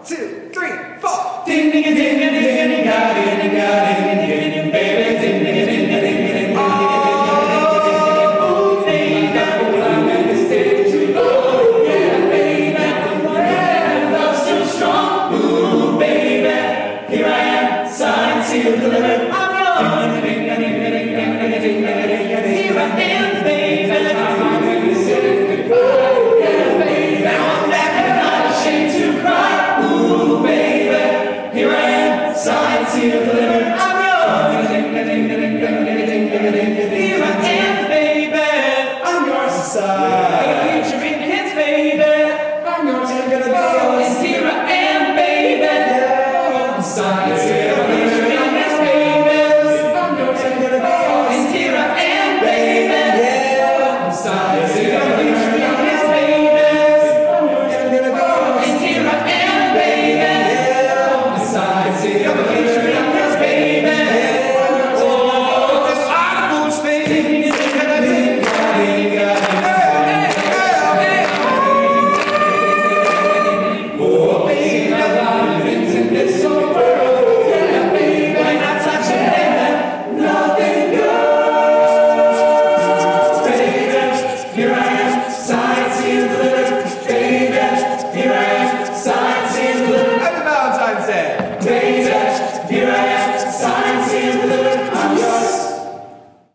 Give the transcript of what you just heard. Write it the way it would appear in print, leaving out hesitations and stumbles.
2, 3, 4. Ding ding ding ding ding ding ding ding ding baby, ding ding ding ding ding ding. Oh, baby, I'm in this day too long. Yeah, baby, yeah, love's so strong. Ooh, baby, here I am, signed, sealed, delivered.